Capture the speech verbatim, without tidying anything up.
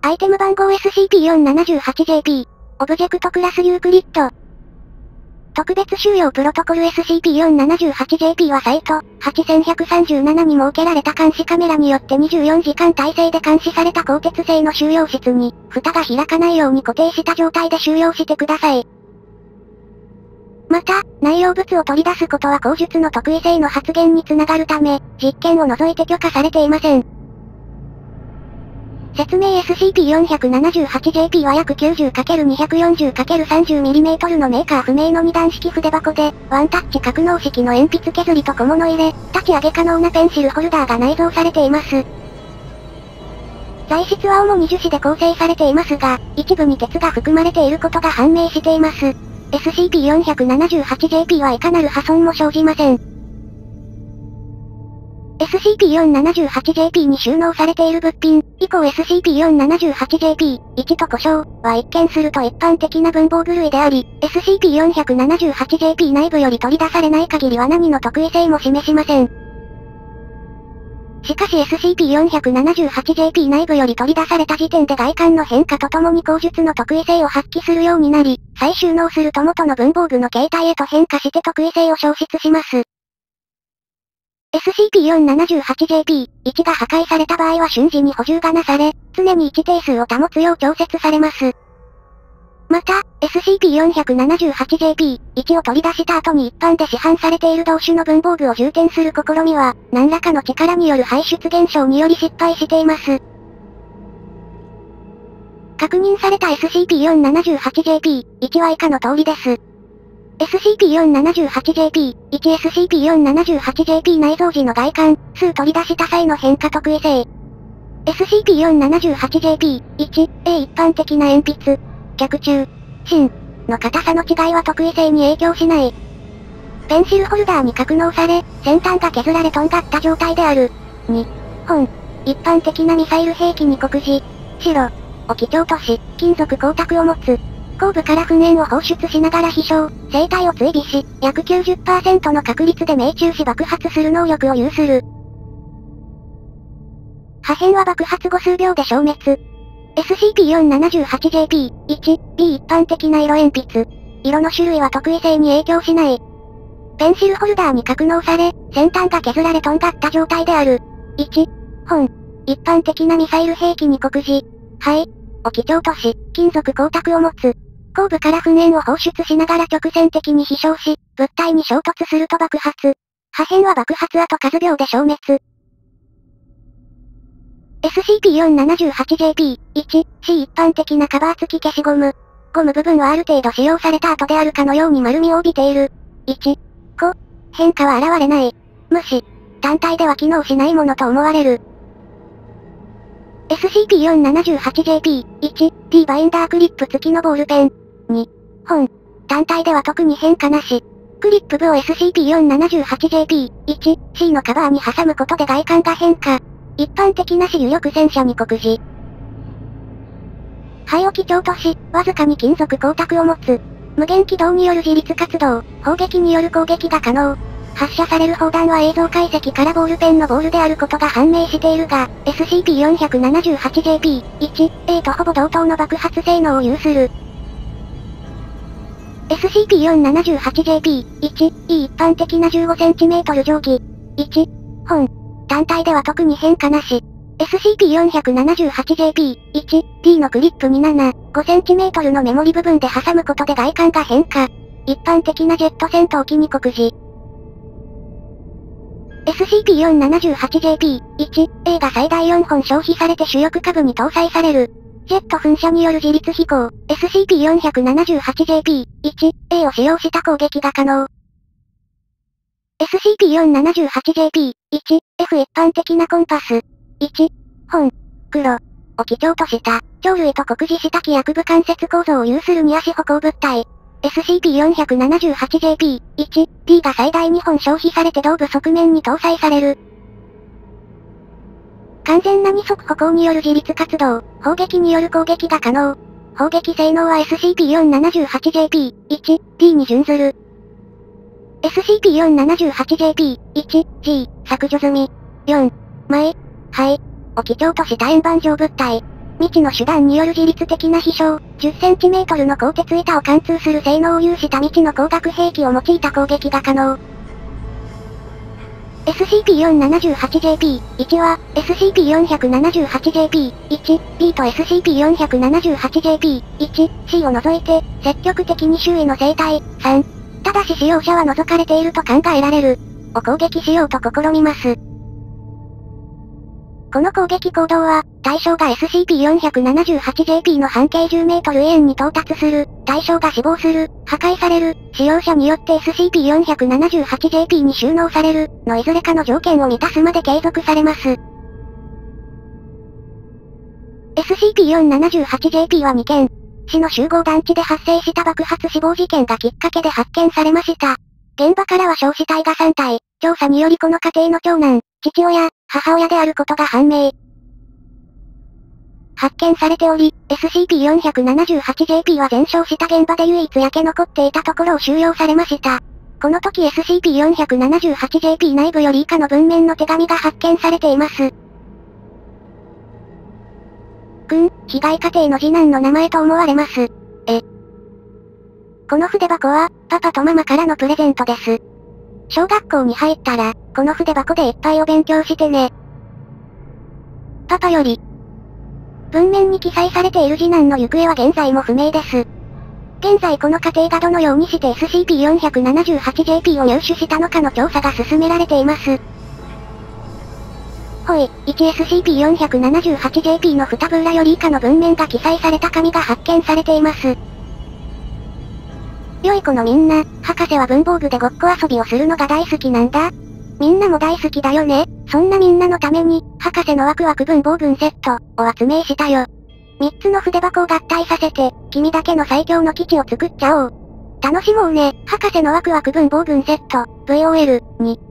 アイテム番号 エスシーピーよんななはちジェーピー。オブジェクトクラスユークリッド。特別収容プロトコル エスシーピーよんななはちジェーピー はサイトはちせんひゃくさんじゅうななに設けられた監視カメラによってにじゅうよじかん体制で監視された鋼鉄製の収容室に、蓋が開かないように固定した状態で収容してください。また、内容物を取り出すことは口述の特異性の発現につながるため、実験を除いて許可されていません。説明 エスシーピーよんななはちジェーピー は約 きゅうじゅうかけるにひゃくよんじゅうかけるさんじゅうミリメートル のメーカー不明のに段式筆箱で、ワンタッチ格納式の鉛筆削りと小物入れ、立ち上げ可能なペンシルホルダーが内蔵されています。材質は主に樹脂で構成されていますが、一部に鉄が含まれていることが判明しています。エスシーピーよんななはちジェーピー はいかなる破損も生じません。エスシーピーよんななはちジェーピー に収納されている物品、以降 エスシーピーよんななはちジェーピーいち と故障は一見すると一般的な文房具類であり、エスシーピーよんななはちジェーピー 内部より取り出されない限りは何の特異性も示しません。しかし エスシーピーよんななはちジェーピー 内部より取り出された時点で外観の変化とともに口述の特異性を発揮するようになり、再収納すると元の文房具の形態へと変化して特異性を消失します。エスシーピーよんななはちジェーピーいち が破壊された場合は瞬時に補充がなされ、常に一定数を保つよう調節されます。また、エスシーピーよんななはちジェーピーいち を取り出した後に一般で市販されている同種の文房具を充填する試みは、何らかの力による排出現象により失敗しています。確認された エスシーピーよんななはちジェーピーいち は以下の通りです。エスシーピーよんななはちジェーピーいち エスシーピーよんななはちジェーピー 内蔵時の外観、数取り出した際の変化特異性。エスシーピーよんななはちジェーピーいち A 一般的な鉛筆、脚中、芯の硬さの違いは特異性に影響しない。ペンシルホルダーに格納され、先端が削られとんがった状態である。にほん、一般的なミサイル兵器に黒磁、白を基調とし、金属光沢を持つ。後部から噴煙を放出しながら飛翔、生体を追尾し、約 きゅうじゅっパーセント の確率で命中し爆発する能力を有する。破片は爆発後数秒で消滅。エスシーピーよんななはちジェーピーいち B 一般的な色鉛筆。色の種類は特異性に影響しない。ペンシルホルダーに格納され、先端が削られとんがった状態である。いちほん。一般的なミサイル兵器に黒磁、灰を基調とし、金属光沢を持つ。後部から噴煙を放出しながら直線的に飛翔し、物体に衝突すると爆発。破片は爆発後数秒で消滅。エスシーピーよんななはちジェーピーいち C 一般的なカバー付き消しゴム。ゴム部分はある程度使用された後であるかのように丸みを帯びている。いち個。変化は現れない。無視。単体では機能しないものと思われる。エスシーピーよんななはちジェーピーいち T バインダークリップ付きのボールペン。にほん。単体では特に変化なし。クリップ部を エスシーピーよんななはちジェーピーいち C のカバーに挟むことで外観が変化。一般的な主力戦車に黒磁。灰を基調とし、わずかに金属光沢を持つ。無限軌道による自立活動、砲撃による攻撃が可能。発射される砲弾は映像解析からボールペンのボールであることが判明しているが、エスシーピーよんななはちジェーピーいち A とほぼ同等の爆発性能を有する。エスシーピーよんななはちジェーピーいち E 一般的な じゅうごセンチメートル 定規。いちほん。単体では特に変化なし。エスシーピーよんななはちジェーピーいち T のクリップになな、ごセンチメートル のメモリ部分で挟むことで外観が変化。一般的なジェット戦闘機に黒磁。エスシーピーよんななはちジェーピーいち A が最大よんほん消費されて主翼下部に搭載される。ジェット噴射による自立飛行、エスシーピーよんななはちジェーピーいち A を使用した攻撃が可能。エスシーピーよんななはちジェーピーいち F 一般的なコンパス。いちほん。黒を基調とした、鳥類と酷似した気翼部関節構造を有する二足歩行物体。エスシーピーよんななはちジェーピーいち T が最大にほん消費されて頭部側面に搭載される。完全な二足歩行による自立活動、砲撃による攻撃が可能。砲撃性能は エスシーピーよんななはちジェーピーいち T に準ずる。エスシーピーよんななはちジェーピーいち G 削除済み。よん枚、灰を基調とした円盤状物体。 未知の手段による自律的な飛翔、じゅっセンチメートルの鋼鉄板を貫通する性能を有した未知の光学兵器を用いた攻撃が可能。エスシーピーよんななはちジェーピーいち は、エスシーピーよんななはちジェーピーいち、B と エスシーピーよんななはちジェーピーいち、C を除いて、積極的に周囲の生態、さん。ただし使用者は除かれていると考えられる。を攻撃しようと試みます。この攻撃行動は、対象が エスシーピーよんななはちジェーピー の半径じゅうメートル以内に到達する、対象が死亡する、破壊される、使用者によって エスシーピーよんななはちジェーピー に収納される、のいずれかの条件を満たすまで継続されます。エスシーピーよんななはちジェーピー はにけん。市の集合団地で発生した爆発死亡事件がきっかけで発見されました。現場からは焼死体がさんたい、調査によりこの家庭の長男、父親、母親であることが判明。発見されており、エスシーピーよんななはちジェーピー は全焼した現場で唯一焼け残っていたところを収容されました。この時 エスシーピーよんななはちジェーピー 内部より以下の文面の手紙が発見されています。君、被害家庭の次男の名前と思われます。え。この筆箱は、パパとママからのプレゼントです。小学校に入ったら、この筆箱でいっぱいお勉強してね。パパより。文面に記載されている次男の行方は現在も不明です。現在この家庭がどのようにして エスシーピーよんななはちジェーピー を入手したのかの調査が進められています。ほい、いちエスシーピーよんななはちジェーピー のに部裏より以下の文面が記載された紙が発見されています。良い子のみんな、博士は文房具でごっこ遊びをするのが大好きなんだ。みんなも大好きだよね。そんなみんなのために、博士のワクワク文房具セット、を集めしたよ。みっつの筆箱を合体させて、君だけの最強の基地を作っちゃおう。楽しもうね、博士のワクワク文房具セット、ブイオーエル、に。